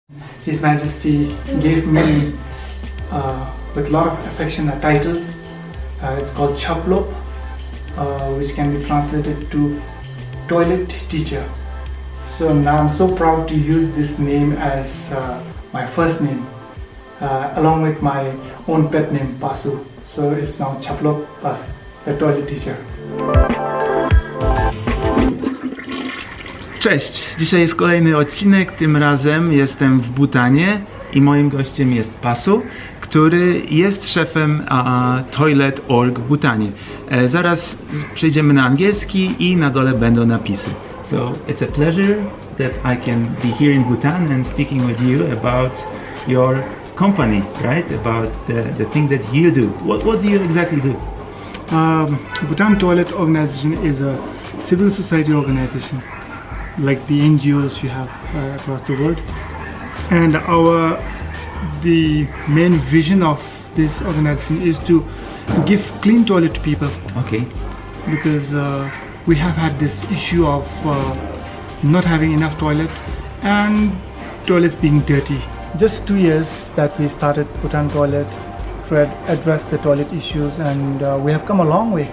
His Majesty gave me, with a lot of affection, a title. It's called Chablop, which can be translated to toilet teacher. So now I'm so proud to use this name as my first name, along with my own pet name, Passu. So it's now Chablop Passu, the toilet teacher. Cześć! Dzisiaj jest kolejny odcinek, tym razem jestem w Bhutanie i moim gościem jest Passu, który jest szefem toilet.org w Bhutanie. Zaraz przejdziemy na angielski i na dole będą napisy. So it's a pleasure that I can be here in Bhutan and speaking with you about your company, right? About the thing that you do. What do you exactly do? Bhutan Toilet Organization is a civil society organization, like the NGOs you have across the world. And the main vision of this organization is to give clean toilet to people. Okay. Because we have had this issue of not having enough toilet and toilets being dirty. Just 2 years that we started Bhutan Toilet to address the toilet issues, and we have come a long way.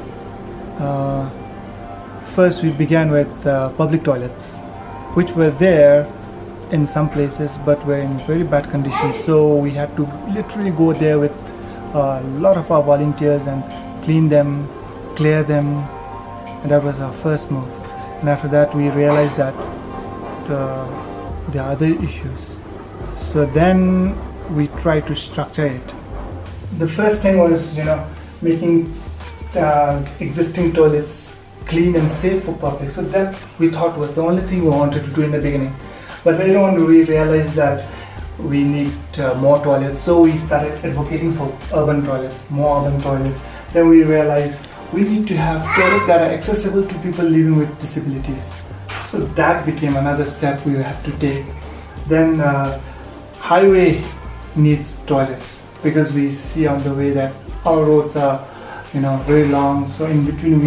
First we began with public toilets, which were there in some places but were in very bad conditions, so we had to literally go there with a lot of our volunteers and clean them, clear them, and that was our first move. And after that we realized that there are other issues, so then we tried to structure it. The first thing was, making existing toilets clean and safe for public. So that we thought was the only thing we wanted to do in the beginning. But later on we realized that we need more toilets, so we started advocating for urban toilets, more urban toilets. Then we realized we need to have toilets that are accessible to people living with disabilities. So that became another step we had to take. Then highway needs toilets, because we see on the way that our roads are, very long. So in between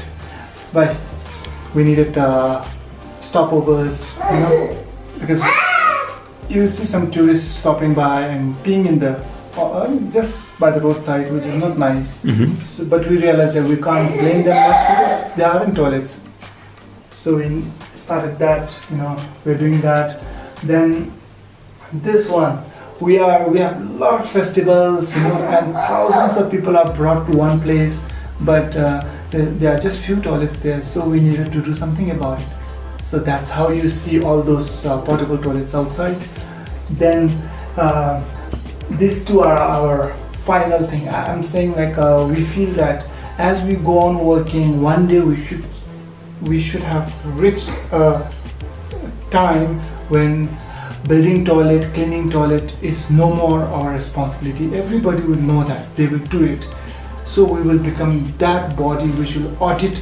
we needed stopovers, because you see some tourists stopping by and being in the just by the roadside, which is not nice. So, but we realized that we can't blame them much because they are in toilets. So we started that. We're doing that. Then this one, we have a lot of festivals, and thousands of people are brought to one place, but there are just few toilets there, so we needed to do something about it. So that's how you see all those portable toilets outside. Then these two are our final thing. I'm saying, like, we feel that as we go on working, one day we should have reached a time when building toilet, cleaning toilet is no more our responsibility. Everybody will know that, they will do it. So we will become that body which will audit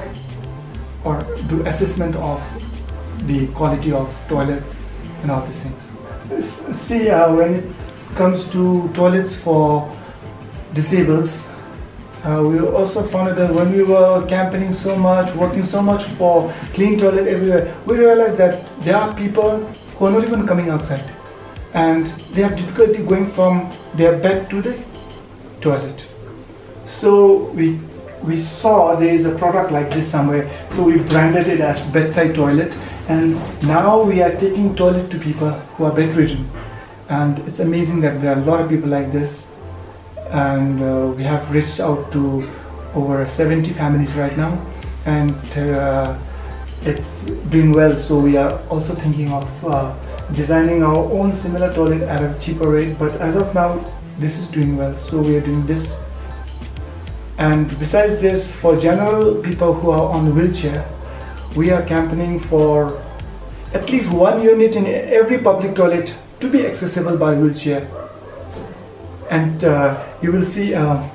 or do assessment of the quality of toilets and all these things. See, when it comes to toilets for disabled, we also found that when we were campaigning so much, working so much for clean toilet everywhere, we realized that there are people who are not even coming outside, and they have difficulty going from their bed to the toilet. So we saw there is a product like this somewhere, so we branded it as bedside toilet, and now we are taking toilet to people who are bedridden. And it's amazing that there are a lot of people like this, and we have reached out to over 70 families right now, and it's doing well. So we are also thinking of designing our own similar toilet at a cheaper rate, but as of now this is doing well, so we are doing this. And besides this, for general people who are on wheelchair, we are campaigning for at least one unit in every public toilet to be accessible by wheelchair. And you will see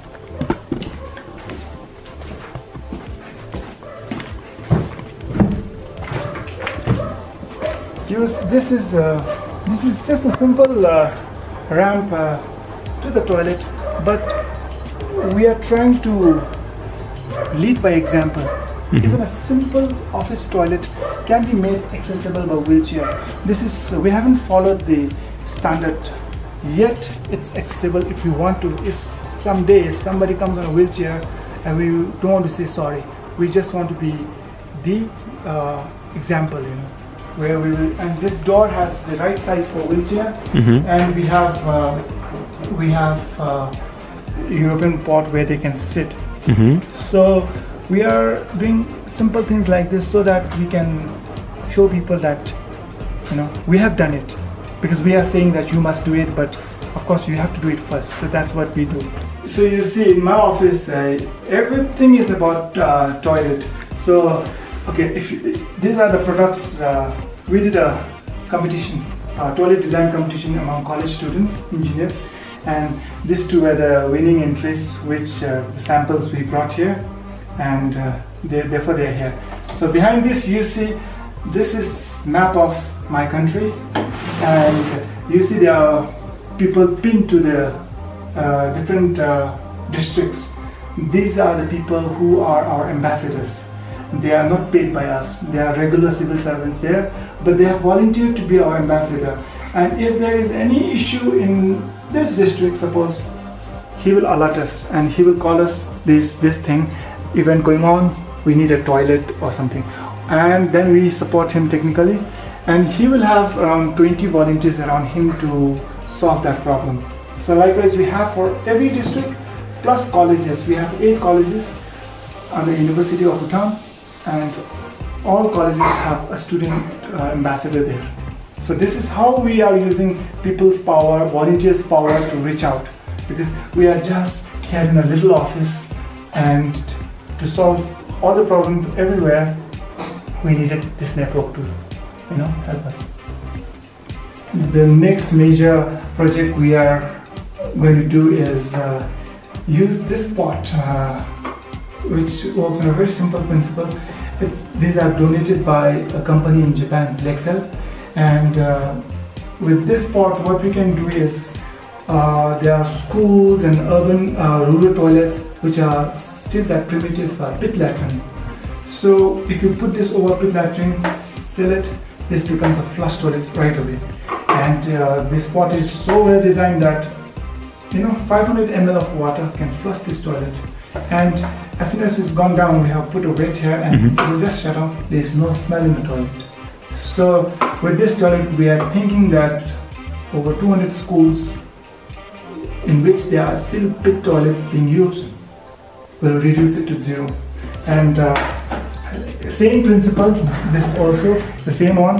this is just a simple ramp to the toilet, but we are trying to lead by example. Even a simple office toilet can be made accessible by wheelchair. We haven't followed the standard, yet it's accessible if we want to. If someday somebody comes on a wheelchair and we don't want to say sorry, we just want to be the example, you know, where we will. And this door has the right size for wheelchair, and we have European pot where they can sit. So we are doing simple things like this so that we can show people that, you know, we have done it, because we are saying that you must do it, but of course you have to do it first. So that's what we do. So you see, in my office, everything is about toilet. So okay, these are the products. We did a competition, toilet design competition among college students, engineers, and these two were the winning entries, which the samples we brought here, and therefore they are here. So behind this, you see, this is map of my country, and you see there are people pinned to the different districts. These are the people who are our ambassadors. They are not paid by us. They are regular civil servants there, but they have volunteered to be our ambassador. And if there is any issue in this district, suppose, he will alert us and he will call us this thing, event going on, we need a toilet or something. And then we support him technically, and he will have around 20 volunteers around him to solve that problem. So likewise, we have for every district plus colleges. We have 8 colleges on the University of Bhutan, and all colleges have a student ambassador there. So this is how we are using people's power, volunteers' power to reach out, because we are just here in a little office, and to solve all the problems everywhere, we needed this network to, you know, help us. The next major project we are going to do is use this pot, which works on a very simple principle. These are donated by a company in Japan, Lexel, and with this pot, what we can do is there are schools and urban rural toilets which are still that primitive pit latrine. So if you put this over pit latrine, seal it, this becomes a flush toilet right away. And this pot is so well designed that, you know, 500 ml of water can flush this toilet. And as soon as it's gone down, we have put a weight here and it will just shut off. There is no smell in the toilet. So with this toilet, we are thinking that over 200 schools in which there are still pit toilets being used, will reduce it to 0. And same principle, this also the same one.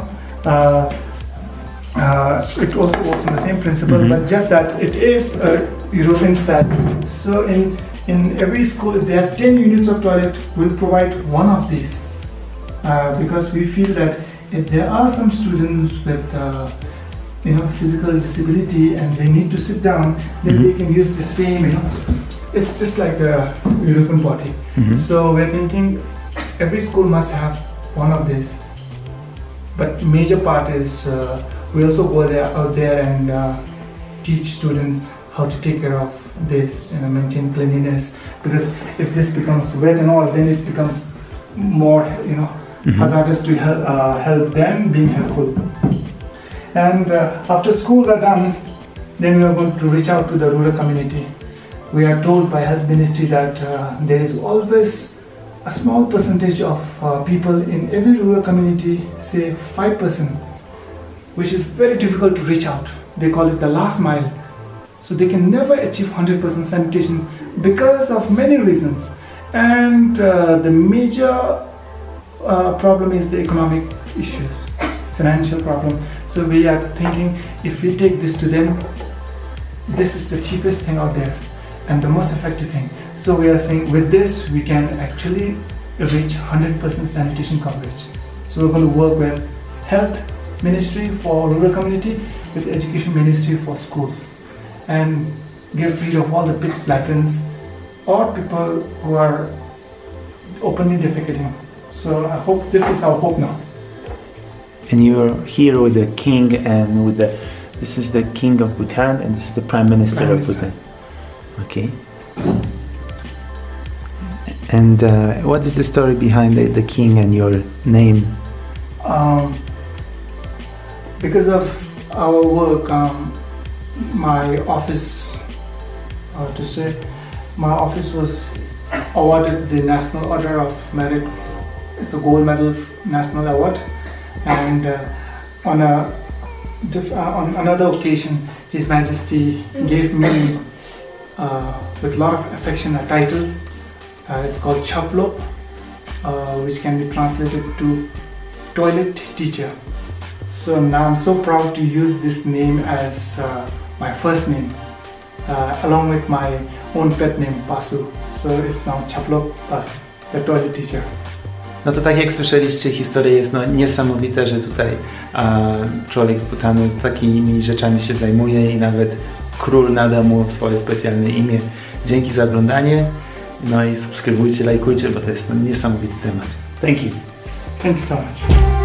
It also works on the same principle, but just that it is a European style. So in every school, if there are 10 units of toilet, we'll provide one of these, because we feel that if there are some students with you know, physical disability and they need to sit down, then they can use the same, you know, it's just like the European body. So we're thinking every school must have one of these, but major part is we also go out there and teach students how to take care of this, you know, maintain cleanliness, because if this becomes wet and all, then it becomes more, you know, hazardous to help them being helpful. And after schools are done, then we are going to reach out to the rural community. We are told by Health Ministry that there is always a small percentage of people in every rural community, say 5%, which is very difficult to reach out. They call it the last mile. So they can never achieve 100% sanitation because of many reasons. And the major problem is the economic issues, financial problem. So we are thinking, if we take this to them, this is the cheapest thing out there and the most effective thing. So we are saying with this we can actually reach 100% sanitation coverage. So we're going to work with Health Ministry for rural community, with Education Ministry for schools, and get rid of all the pit latrines or people who are openly defecating. So I hope this is our hope now. And you're here with the king and with this is the king of Bhutan and this is the prime minister of Bhutan. Okay. And what is the story behind the king and your name? Because of our work, my office, my office was awarded the National Order of Merit. It's a gold medal national award, and on another occasion, His Majesty gave me, with a lot of affection, a title. It's called Chablop, which can be translated to toilet teacher. So now I'm so proud to use this name as my first name, along with my own pet name, Passu. So it's now Chablop Passu, the toilet teacher. No to tak jak słyszeliście, historia jest niesamowita, że tutaj człowiek z Bhutanu takimi rzeczami się zajmuje i nawet król nadał mu swoje specjalne imię. Dzięki za oglądanie, no i subskrybujcie, lajkujcie, bo to jest niesamowity temat. Thank you. Thank you so much.